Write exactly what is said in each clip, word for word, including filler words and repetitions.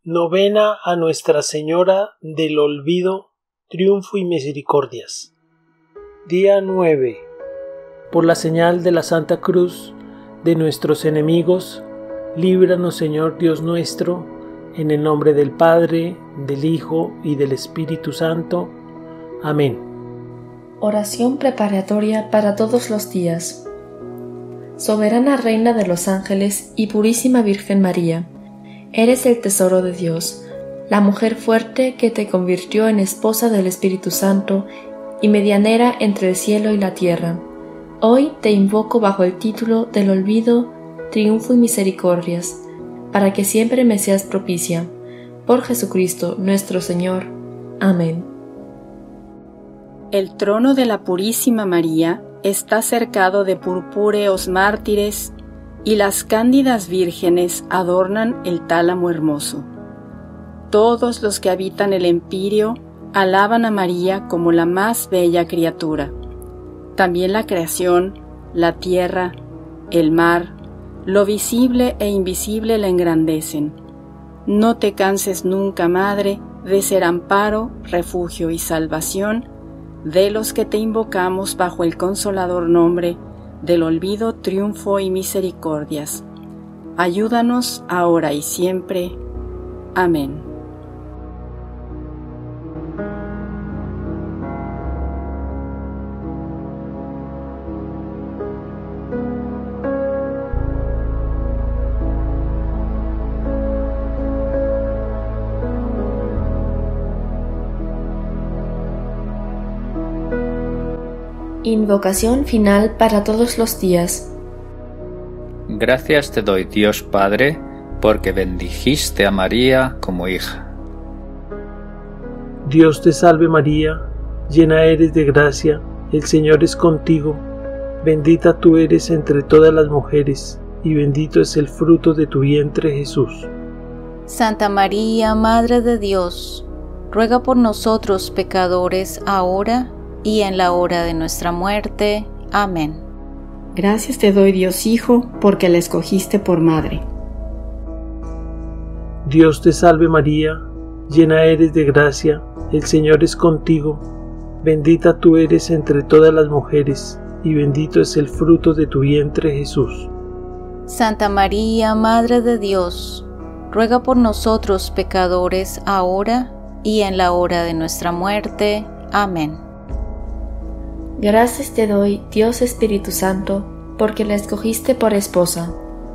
Novena a Nuestra Señora del Olvido, Triunfo y Misericordias. Día nueve. Por la señal de la Santa Cruz de nuestros enemigos, líbranos, Señor Dios nuestro, en el nombre del Padre, del Hijo y del Espíritu Santo. Amén. Oración preparatoria para todos los días. Soberana Reina de los Ángeles y Purísima Virgen María, eres el tesoro de Dios, la mujer fuerte que te convirtió en esposa del Espíritu Santo y medianera entre el cielo y la tierra. Hoy te invoco bajo el título del olvido, triunfo y misericordias, para que siempre me seas propicia. Por Jesucristo nuestro Señor. Amén. El trono de la Purísima María está cercado de purpúreos mártires y las cándidas vírgenes adornan el tálamo hermoso. Todos los que habitan el empíreo alaban a María como la más bella criatura. También la creación, la tierra, el mar, lo visible e invisible la engrandecen. No te canses nunca, Madre, de ser amparo, refugio y salvación de los que te invocamos bajo el consolador nombre del olvido, triunfo y misericordias. Ayúdanos ahora y siempre. Amén. Invocación final para todos los días. Gracias te doy, Dios Padre, porque bendijiste a María como hija. Dios te salve María, llena eres de gracia, el Señor es contigo. Bendita tú eres entre todas las mujeres, y bendito es el fruto de tu vientre, Jesús. Santa María, Madre de Dios, ruega por nosotros pecadores, ahora y en la hora de nuestra muerte. Amén. Gracias te doy, Dios Hijo, porque la escogiste por madre. Dios te salve María, llena eres de gracia, el Señor es contigo. Bendita tú eres entre todas las mujeres, y bendito es el fruto de tu vientre, Jesús. Santa María, Madre de Dios, ruega por nosotros pecadores, ahora y en la hora de nuestra muerte. Amén. Gracias te doy, Dios Espíritu Santo, porque la escogiste por esposa.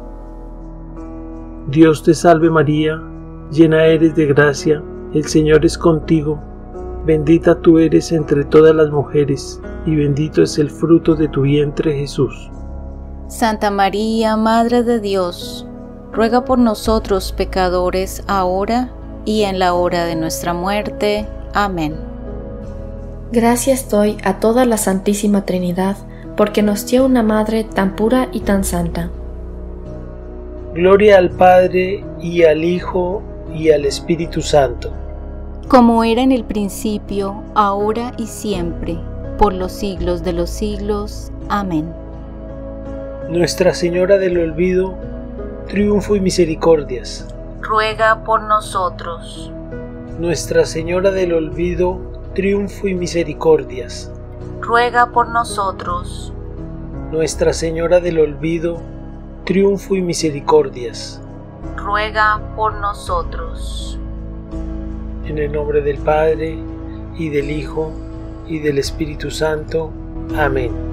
Dios te salve María, llena eres de gracia, el Señor es contigo. Bendita tú eres entre todas las mujeres, y bendito es el fruto de tu vientre, Jesús. Santa María, Madre de Dios, ruega por nosotros pecadores, ahora y en la hora de nuestra muerte. Amén. Gracias doy a toda la Santísima Trinidad, porque nos dio una Madre tan pura y tan santa. Gloria al Padre, y al Hijo, y al Espíritu Santo. Como era en el principio, ahora y siempre, por los siglos de los siglos. Amén. Nuestra Señora del Olvido, triunfo y misericordias. Ruega por nosotros. Nuestra Señora del Olvido, triunfo y misericordias. Ruega por nosotros. Nuestra Señora del Olvido, triunfo y misericordias. Ruega por nosotros. En el nombre del Padre, y del Hijo, y del Espíritu Santo. Amén.